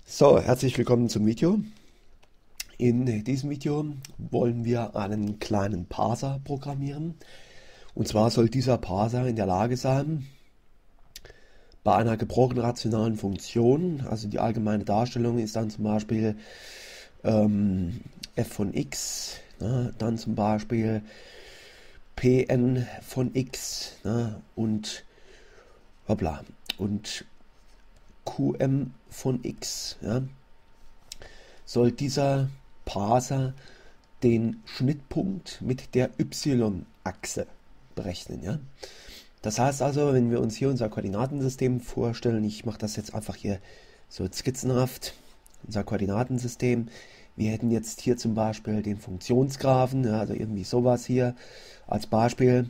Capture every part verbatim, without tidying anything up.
So, herzlich willkommen zum Video. In diesem Video wollen wir einen kleinen Parser programmieren. Und zwar soll dieser Parser in der Lage sein, bei einer gebrochenen rationalen Funktion, also die allgemeine Darstellung ist dann zum Beispiel ähm, f von x, ne, dann zum Beispiel Pn von x, ne, und hoppla, und Qm von x, ja, soll dieser Parser den Schnittpunkt mit der y-Achse berechnen. Ja? Das heißt also, wenn wir uns hier unser Koordinatensystem vorstellen, ich mache das jetzt einfach hier so skizzenhaft, unser Koordinatensystem, wir hätten jetzt hier zum Beispiel den Funktionsgraphen, ja, also irgendwie sowas hier als Beispiel,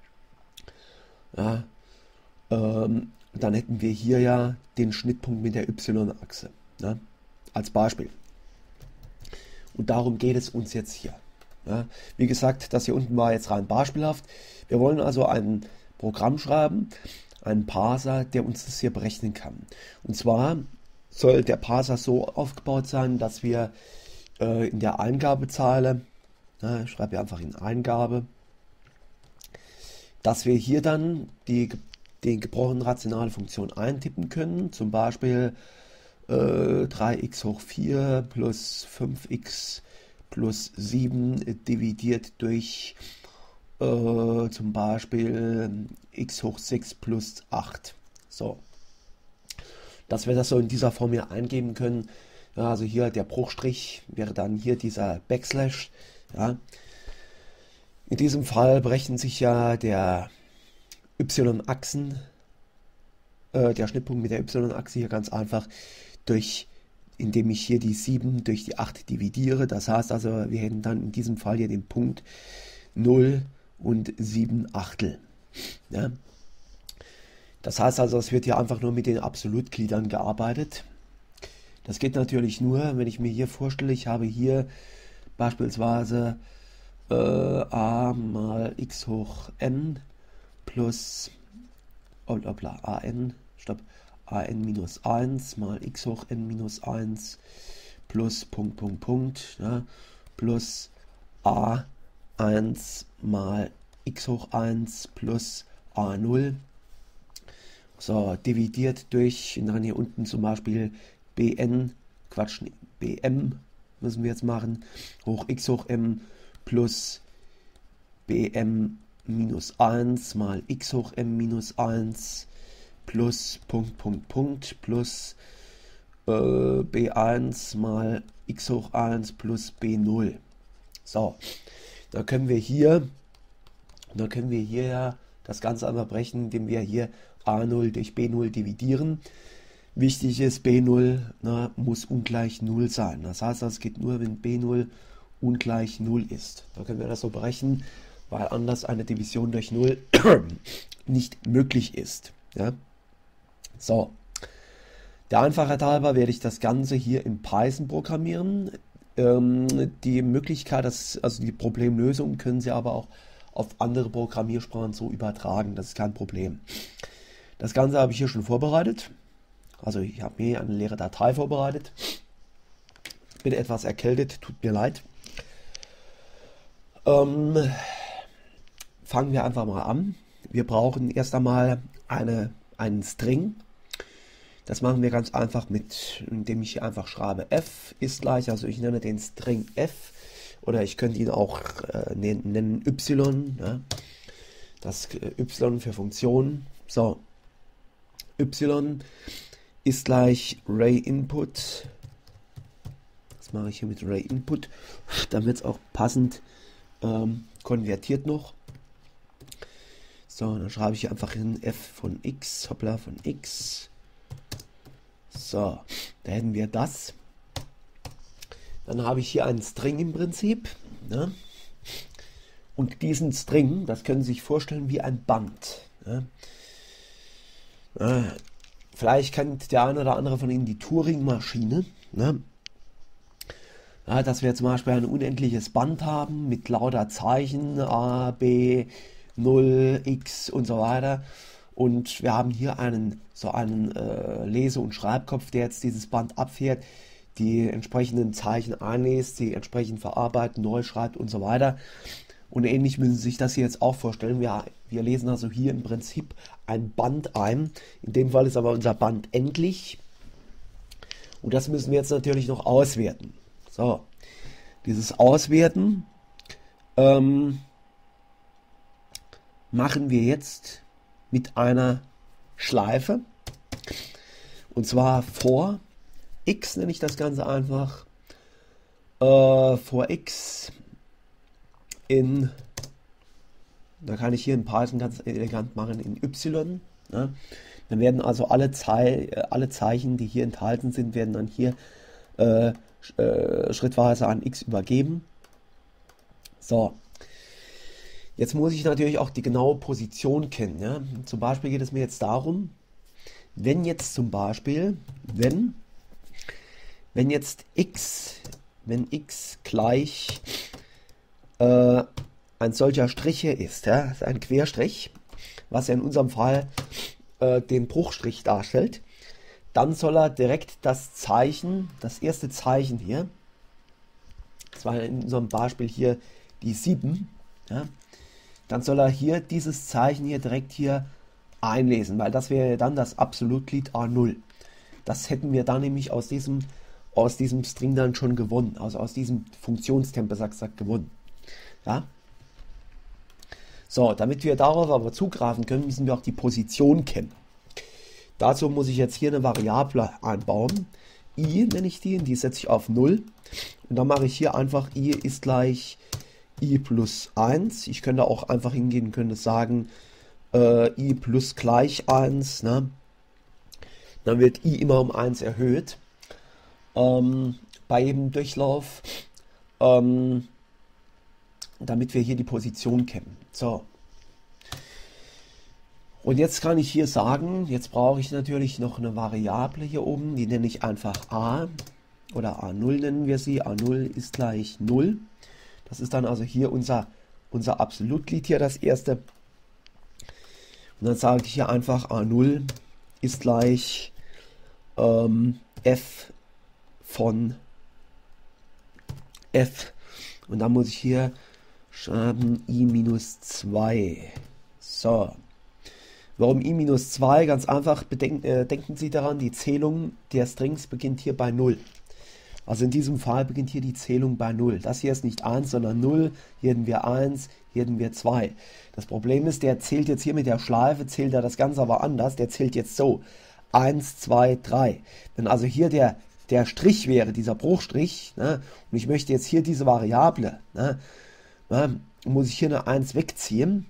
ja, ähm, dann hätten wir hier ja den Schnittpunkt mit der y-Achse, ne, als Beispiel. Und darum geht es uns jetzt hier. Ja. Wie gesagt, das hier unten war jetzt rein beispielhaft. Wir wollen also ein Programm schreiben, einen Parser, der uns das hier berechnen kann. Und zwar soll der Parser so aufgebaut sein, dass wir äh, in der Eingabezeile, na, ich schreibe hier einfach in Eingabe, dass wir hier dann die den gebrochenen rationale Funktion eintippen können, zum Beispiel äh, drei x hoch vier plus fünf x plus sieben dividiert durch äh, zum Beispiel x hoch sechs plus acht. So, dass wir das so in dieser Form hier eingeben können. Ja, also hier der Bruchstrich wäre dann hier dieser Backslash. Ja. In diesem Fall berechnet sich ja der y-Achsen, äh, der Schnittpunkt mit der y-Achse hier ganz einfach durch, indem ich hier die sieben durch die acht dividiere. Das heißt also, wir hätten dann in diesem Fall hier den Punkt null und sieben Achtel. Ja? Das heißt also, es wird hier einfach nur mit den Absolutgliedern gearbeitet. Das geht natürlich nur, wenn ich mir hier vorstelle, ich habe hier beispielsweise äh, a mal x hoch n plus oh, hoppla, an, stopp, an minus eins mal x hoch n minus eins plus Punkt, Punkt, Punkt, ja, plus a eins mal x hoch eins plus a null. So, dividiert durch, und dann hier unten zum Beispiel bn, Quatsch, bm müssen wir jetzt machen, hoch x hoch m plus bm minus eins mal x hoch m minus eins plus Punkt, Punkt, Punkt plus äh, b eins mal x hoch eins plus b null. So, da können wir hier, da können wir hier ja das Ganze einmal brechen, indem wir hier a null durch b null dividieren. Wichtig ist, b null, na, muss ungleich null sein. Das heißt, das geht nur, wenn b null ungleich null ist. Da können wir das so berechnen, weil anders eine Division durch null nicht möglich ist. Ja? So, der Einfachheit halber werde ich das Ganze hier in Python programmieren. Ähm, die Möglichkeit, dass, also die Problemlösung können Sie aber auch auf andere Programmiersprachen so übertragen. Das ist kein Problem. Das Ganze habe ich hier schon vorbereitet. Also ich habe mir eine leere Datei vorbereitet. Bin etwas erkältet, tut mir leid. Ähm, Fangen wir einfach mal an. Wir brauchen erst einmal eine, einen String. Das machen wir ganz einfach mit, indem ich hier einfach schreibe f ist gleich, also ich nenne den String f, oder ich könnte ihn auch äh, nennen, nennen y, ja? Das äh, y für Funktion. So, y ist gleich array-input. Das mache ich hier mit array-input, dann wird es auch passend ähm, konvertiert noch. So, dann schreibe ich hier einfach hin f von x, hoppla, von x. So, da hätten wir das. Dann habe ich hier einen String im Prinzip. Ne? Und diesen String, das können Sie sich vorstellen wie ein Band. Ne? Äh, vielleicht kennt der eine oder andere von Ihnen die Turing-Maschine. Ne? Ja, dass wir zum Beispiel ein unendliches Band haben mit lauter Zeichen, A, B, null, x und so weiter. und wir haben hier einen so einen äh, Lese- und Schreibkopf, der jetzt dieses Band abfährt, die entsprechenden Zeichen einliest, die entsprechend verarbeitet, neu schreibt und so weiter. Und ähnlich müssen Sie sich das hier jetzt auch vorstellen. Wir, wir lesen also hier im Prinzip ein Band ein. In dem Fall ist aber unser Band endlich. Und das müssen wir jetzt natürlich noch auswerten. So, dieses Auswerten ähm, machen wir jetzt mit einer Schleife. Und zwar for x nenne ich das Ganze einfach. Äh, for x in, da kann ich hier in Python ganz elegant machen, in y. Ne? Dann werden also alle, Zei alle Zeichen, die hier enthalten sind, werden dann hier äh, äh, schrittweise an x übergeben. So, jetzt muss ich natürlich auch die genaue Position kennen. Ja? Zum Beispiel geht es mir jetzt darum, wenn jetzt zum Beispiel, wenn, wenn jetzt x, wenn x gleich äh, ein solcher Strich hier ist, ja, ist ein Querstrich, was ja in unserem Fall äh, den Bruchstrich darstellt, dann soll er direkt das Zeichen, das erste Zeichen hier, das war in unserem Beispiel hier die sieben, ja, dann soll er hier dieses Zeichen hier direkt hier einlesen, weil das wäre dann das Absolutglied A null. Das hätten wir dann nämlich aus diesem, aus diesem String dann schon gewonnen, also aus diesem Funktionstempo gesagt gewonnen. Ja? So, damit wir darauf aber zugreifen können, müssen wir auch die Position kennen. Dazu muss ich jetzt hier eine Variable einbauen. I nenne ich die, und die setze ich auf null. Und dann mache ich hier einfach I ist gleich I plus eins. Ich könnte auch einfach hingehen und könnte sagen, äh, I plus gleich eins. Ne? Dann wird I immer um eins erhöht. Ähm, bei jedem Durchlauf. Ähm, damit wir hier die Position kennen. So. Und jetzt kann ich hier sagen, jetzt brauche ich natürlich noch eine Variable hier oben, die nenne ich einfach a oder a null nennen wir sie. a null ist gleich null. Das ist dann also hier unser, unser Absolutglied hier, das erste. Und dann sage ich hier einfach a null ist gleich ähm, f von f. Und dann muss ich hier schreiben i minus zwei. So. Warum i minus zwei? Ganz einfach, bedenken, äh, denken Sie daran, die Zählung der Strings beginnt hier bei null. Also in diesem Fall beginnt hier die Zählung bei null. Das hier ist nicht eins, sondern null. Hier hätten wir eins, hier hätten wir zwei. Das Problem ist, der zählt jetzt hier mit der Schleife, zählt er das Ganze aber anders. Der zählt jetzt so. eins, zwei, drei. Wenn also hier der, der Strich wäre, dieser Bruchstrich, ne, und ich möchte jetzt hier diese Variable, ne, ne, muss ich hier eine eins wegziehen.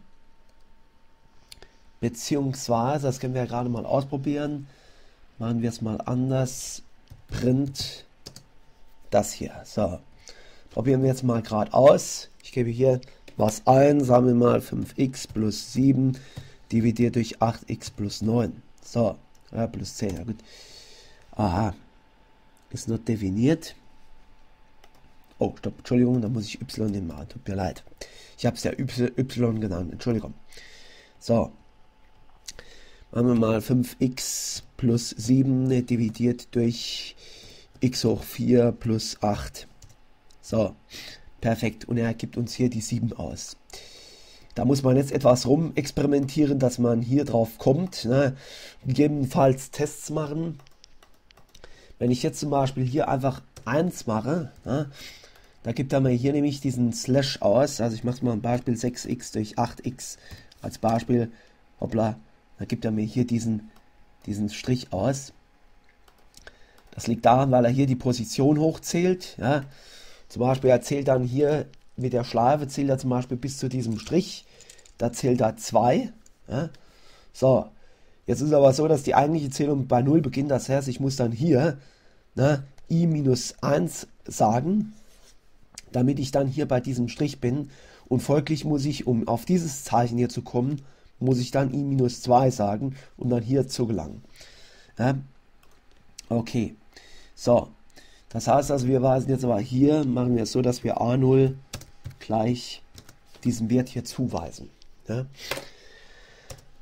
Beziehungsweise, das können wir ja gerade mal ausprobieren. Machen wir es mal anders. Print das hier. So. Probieren wir jetzt mal gerade aus. Ich gebe hier was ein. Sagen wir mal fünf x plus sieben dividiert durch acht x plus neun. So. Ja, plus zehn. Ja, gut. Aha. Ist noch definiert. Oh, stopp. Entschuldigung, da muss ich y nehmen. Tut mir leid. Ich habe es ja y genannt. Entschuldigung. So. Machen wir mal fünf x plus sieben dividiert durch x hoch vier plus acht. So, perfekt. Und er gibt uns hier die sieben aus. Da muss man jetzt etwas rum experimentieren, dass man hier drauf kommt. Ne? Gegebenenfalls Tests machen. Wenn ich jetzt zum Beispiel hier einfach eins mache, ne? Da gibt er mir hier nämlich diesen Slash aus. Also ich mache mal ein Beispiel sechs x durch acht x als Beispiel. Hoppla. Da gibt er mir hier diesen, diesen Strich aus. Das liegt daran, weil er hier die Position hochzählt. Ja. Zum Beispiel er zählt dann hier mit der Schleife, zählt er zum Beispiel bis zu diesem Strich. Da zählt er zwei. Ja. So, jetzt ist aber so, dass die eigentliche Zählung bei null beginnt. Das heißt, ich muss dann hier ne, i minus eins sagen, damit ich dann hier bei diesem Strich bin. Und folglich muss ich, um auf dieses Zeichen hier zu kommen, muss ich dann i minus zwei sagen, um dann hier zu gelangen. Ja. Okay, so, das heißt also, wir weisen jetzt aber hier, machen wir es so, dass wir a null gleich diesen Wert hier zuweisen. Ja.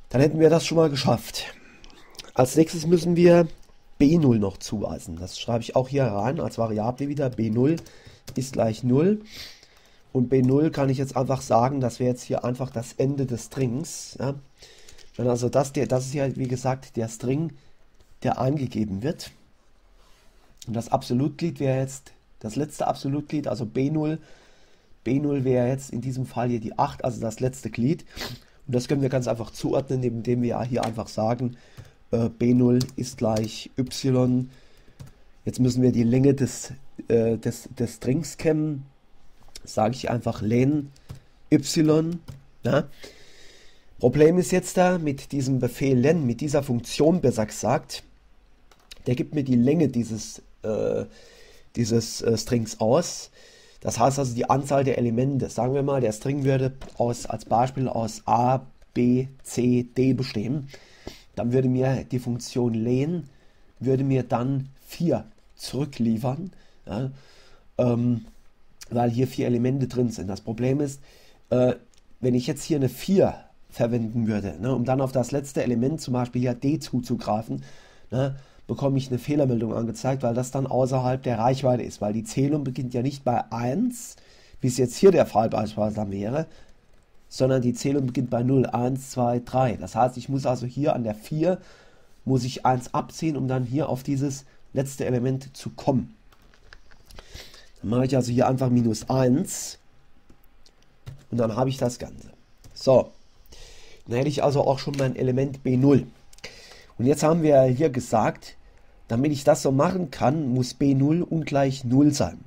Dann hätten wir das schon mal geschafft. Als nächstes müssen wir b null noch zuweisen. Das schreibe ich auch hier rein als Variable wieder. b null ist gleich null. Und b null kann ich jetzt einfach sagen, das wäre jetzt hier einfach das Ende des Strings. Ja. Also das, der, das ist ja, wie gesagt, der String, der eingegeben wird. Und das Absolutglied wäre jetzt das letzte Absolutglied, also b null. b null wäre jetzt in diesem Fall hier die acht, also das letzte Glied. Und das können wir ganz einfach zuordnen, indem wir hier einfach sagen, äh, b null ist gleich y. Jetzt müssen wir die Länge des, äh, des, des Strings kennen. Sage ich einfach len y. Ja. Problem ist jetzt da mit diesem Befehl len, mit dieser Funktion besser gesagt, der gibt mir die Länge dieses, äh, dieses äh, Strings aus. Das heißt also die Anzahl der Elemente. Sagen wir mal, der String würde aus, als Beispiel aus A, B, C, D bestehen. Dann würde mir die Funktion len, würde mir dann vier zurückliefern, ja, ähm, weil hier vier Elemente drin sind. Das Problem ist, äh, wenn ich jetzt hier eine vier verwenden würde, ne, um dann auf das letzte Element, zum Beispiel hier D zuzugreifen, ne, bekomme ich eine Fehlermeldung angezeigt, weil das dann außerhalb der Reichweite ist, weil die Zählung beginnt ja nicht bei eins, wie es jetzt hier der Fall beispielsweise wäre, sondern die Zählung beginnt bei null, eins, zwei, drei. Das heißt, ich muss also hier an der vier, muss ich eins abziehen, um dann hier auf dieses letzte Element zu kommen. Dann mache ich also hier einfach minus eins und dann habe ich das Ganze. So, dann hätte ich also auch schon mein Element b null. Und jetzt haben wir hier gesagt, damit ich das so machen kann, muss b null ungleich null sein.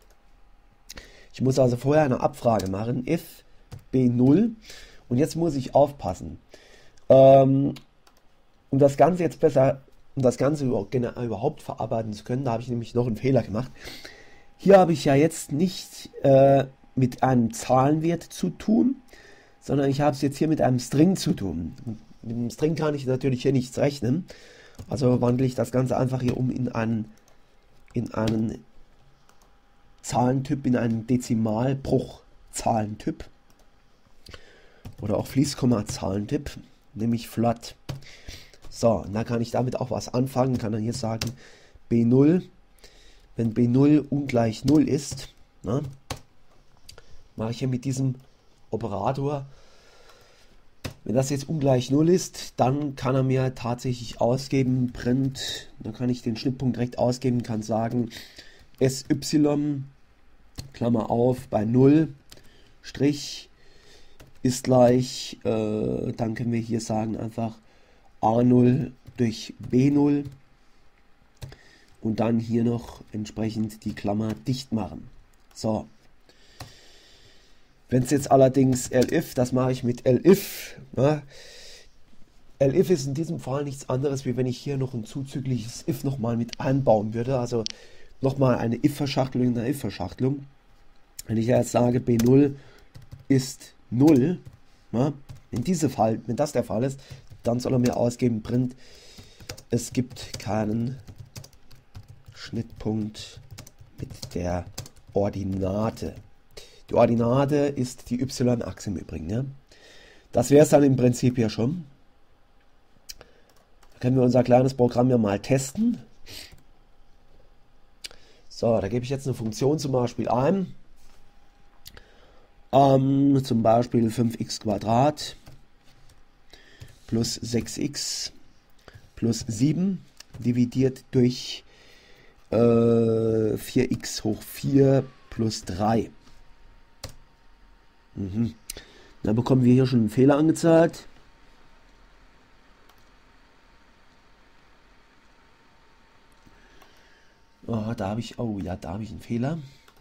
Ich muss also vorher eine Abfrage machen, if b null. Und jetzt muss ich aufpassen. Ähm, um das Ganze jetzt besser, um das Ganze überhaupt verarbeiten zu können, da habe ich nämlich noch einen Fehler gemacht. Hier habe ich ja jetzt nicht äh, mit einem Zahlenwert zu tun, sondern ich habe es jetzt hier mit einem String zu tun. Mit einem String kann ich natürlich hier nichts rechnen. Also wandle ich das Ganze einfach hier um in einen, in einen Zahlentyp, in einen Dezimalbruchzahlentyp. Oder auch Fließkomma-Zahlentyp, nämlich float. So, und da kann ich damit auch was anfangen. Kann dann hier sagen, b null, wenn b null ungleich null ist, na, mache ich hier mit diesem Operator. Wenn das jetzt ungleich null ist, dann kann er mir tatsächlich ausgeben, print, dann kann ich den Schnittpunkt direkt ausgeben, kann sagen, sy, Klammer auf, bei null, Strich, ist gleich, äh, dann können wir hier sagen einfach a null durch b null und dann hier noch entsprechend die Klammer dicht machen. So. Wenn es jetzt allerdings elif, das mache ich mit elif. Ne? elif ist in diesem Fall nichts anderes, wie wenn ich hier noch ein zuzügliches if nochmal mit einbauen würde. Also nochmal eine if-Verschachtelung in einer if-Verschachtelung. Wenn ich jetzt sage, b null ist null, ne? wenn, diese Fall, wenn das der Fall ist, dann soll er mir ausgeben, print, es gibt keinen Schnittpunkt mit der Ordinate. Die Ordinate ist die y-Achse im Übrigen. Ja? Das wäre es dann im Prinzip ja schon. Da können wir unser kleines Programm ja mal testen. So, da gebe ich jetzt eine Funktion zum Beispiel ein. Ähm, zum Beispiel fünf x Quadrat plus sechs x plus sieben dividiert durch äh, vier x hoch vier plus drei. Mhm. Dann bekommen wir hier schon einen Fehler angezeigt. Oh, da habe ich, oh ja, da habe ich einen Fehler.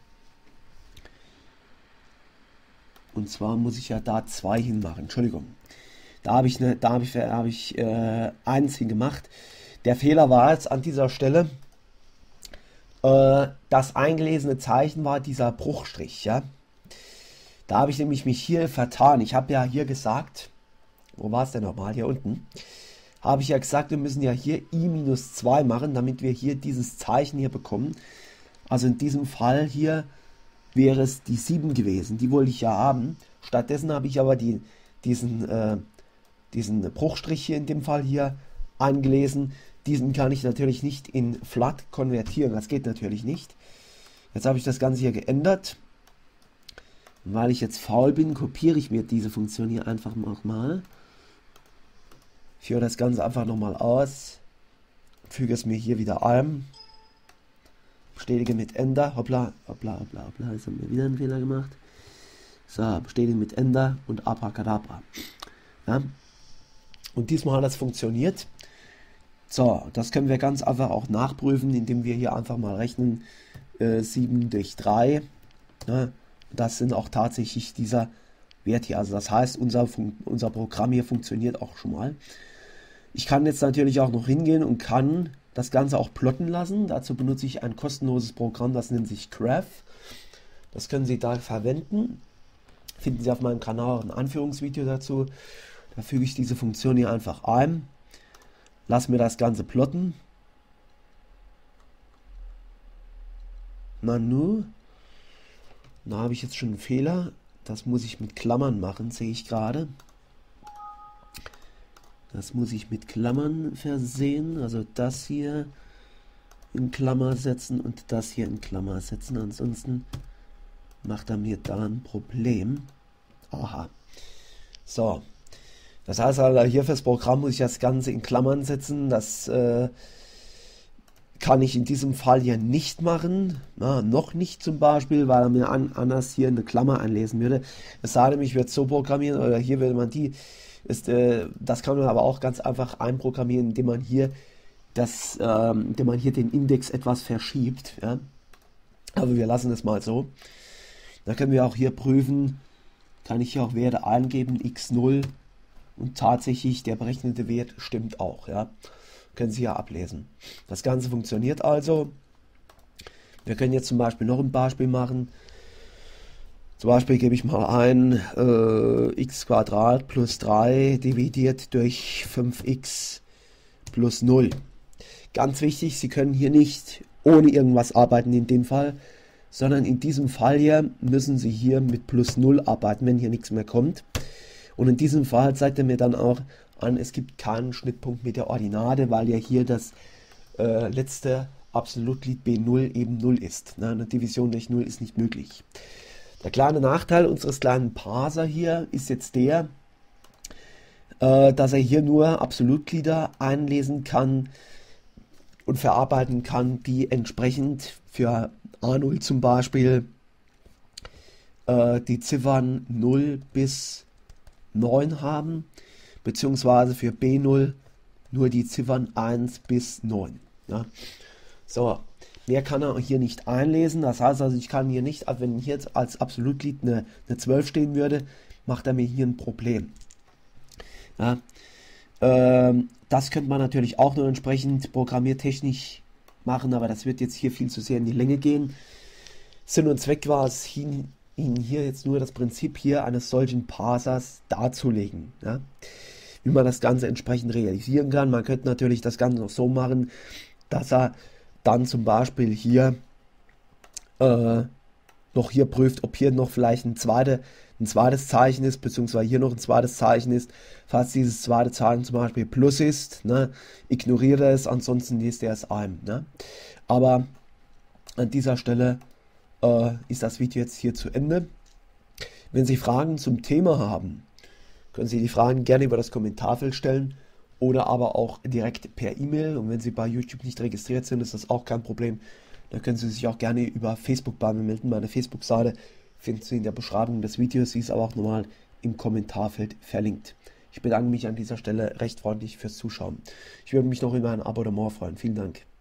Und zwar muss ich ja da zwei hinmachen. Entschuldigung. Da habe ich, ne, da habe ich, habe ich äh, eins hingemacht. Der Fehler war jetzt an dieser Stelle, äh, das eingelesene Zeichen war dieser Bruchstrich, ja. Da habe ich nämlich mich hier vertan. Ich habe ja hier gesagt, wo war es denn nochmal? Hier unten. Habe ich ja gesagt, wir müssen ja hier i minus zwei machen, damit wir hier dieses Zeichen hier bekommen. Also in diesem Fall hier wäre es die sieben gewesen. Die wollte ich ja haben. Stattdessen habe ich aber die, diesen, äh, diesen Bruchstrich hier in dem Fall hier eingelesen. Diesen kann ich natürlich nicht in Flat konvertieren, das geht natürlich nicht. Jetzt habe ich das Ganze hier geändert. Weil ich jetzt faul bin, kopiere ich mir diese Funktion hier einfach nochmal. Führe das Ganze einfach nochmal aus. Füge es mir hier wieder ein. Bestätige mit Enter. Hoppla, hoppla, hoppla, hoppla. Jetzt haben wir wieder einen Fehler gemacht. So, bestätige mit Enter und Abracadabra. Ja. Und diesmal hat das funktioniert. So, das können wir ganz einfach auch nachprüfen, indem wir hier einfach mal rechnen. Äh, sieben durch drei. Ja. Das sind auch tatsächlich dieser Wert hier. Also das heißt, unser, unser Programm hier funktioniert auch schon mal. Ich kann jetzt natürlich auch noch hingehen und kann das Ganze auch plotten lassen. Dazu benutze ich ein kostenloses Programm, das nennt sich Graph. Das können Sie da verwenden. Finden Sie auf meinem Kanal auch ein Anführungsvideo dazu. Da füge ich diese Funktion hier einfach ein. Lass mir das Ganze plotten. Nanu. Da habe ich jetzt schon einen Fehler. Das muss ich mit Klammern machen, sehe ich gerade. Das muss ich mit Klammern versehen. Also das hier in Klammer setzen und das hier in Klammer setzen. Ansonsten macht er mir da ein Problem. Aha. So. Das heißt also, hier fürs Programm muss ich das Ganze in Klammern setzen. Das äh, kann ich in diesem Fall hier nicht machen. Na, noch nicht zum Beispiel, weil er mir an, anders hier eine Klammer einlesen würde. Es sei denn, ich würde es so programmieren, oder hier würde man die, ist, äh, das kann man aber auch ganz einfach einprogrammieren, indem man hier das, ähm, indem man hier den Index etwas verschiebt. Ja? Aber wir lassen es mal so. Dann können wir auch hier prüfen, kann ich hier auch Werte eingeben, x null, und tatsächlich der berechnete Wert stimmt auch. Ja? Können Sie ja ablesen. Das Ganze funktioniert also. Wir können jetzt zum Beispiel noch ein Beispiel machen. Zum Beispiel gebe ich mal ein äh, x Quadrat plus drei dividiert durch fünf x plus null. Ganz wichtig, Sie können hier nicht ohne irgendwas arbeiten in dem Fall, sondern in diesem Fall hier müssen Sie hier mit plus null arbeiten, wenn hier nichts mehr kommt. Und in diesem Fall zeigt er mir dann auch an, es gibt keinen Schnittpunkt mit der Ordinate, weil ja hier das äh, letzte Absolutglied B null eben null ist. Na, eine Division durch null ist nicht möglich. Der kleine Nachteil unseres kleinen Parser hier ist jetzt der, äh, dass er hier nur Absolutglieder einlesen kann und verarbeiten kann, die entsprechend für A null zum Beispiel äh, die Ziffern null bis neun haben, beziehungsweise für B null nur die Ziffern eins bis neun. Ja. So, mehr kann er hier nicht einlesen, das heißt also, ich kann hier nicht, also wenn hier jetzt als Absolutglied eine, eine zwölf stehen würde, macht er mir hier ein Problem. Ja. Ähm, das könnte man natürlich auch nur entsprechend programmiertechnisch machen, aber das wird jetzt hier viel zu sehr in die Länge gehen. Sinn und Zweck war es, Ihnen hier jetzt nur das Prinzip hier eines solchen Parsers darzulegen. Ja. Wie man das Ganze entsprechend realisieren kann. Man könnte natürlich das Ganze noch so machen, dass er dann zum Beispiel hier äh, noch hier prüft, ob hier noch vielleicht ein, zweite, ein zweites Zeichen ist, beziehungsweise hier noch ein zweites Zeichen ist. Falls dieses zweite Zeichen zum Beispiel Plus ist, ne, ignoriert er es, ansonsten liest er es ein. Ne. Aber an dieser Stelle äh, ist das Video jetzt hier zu Ende. Wenn Sie Fragen zum Thema haben, können Sie die Fragen gerne über das Kommentarfeld stellen oder aber auch direkt per E-Mail. Und wenn Sie bei YouTube nicht registriert sind, ist das auch kein Problem. Dann können Sie sich auch gerne über Facebook bei mir melden. Meine Facebook-Seite finden Sie in der Beschreibung des Videos. Sie ist aber auch normal im Kommentarfeld verlinkt. Ich bedanke mich an dieser Stelle recht freundlich fürs Zuschauen. Ich würde mich noch über ein Abonnement freuen. Vielen Dank.